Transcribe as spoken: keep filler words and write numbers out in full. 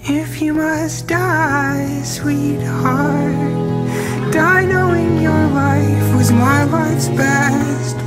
If you must die, sweetheart, die knowing your life was my life's best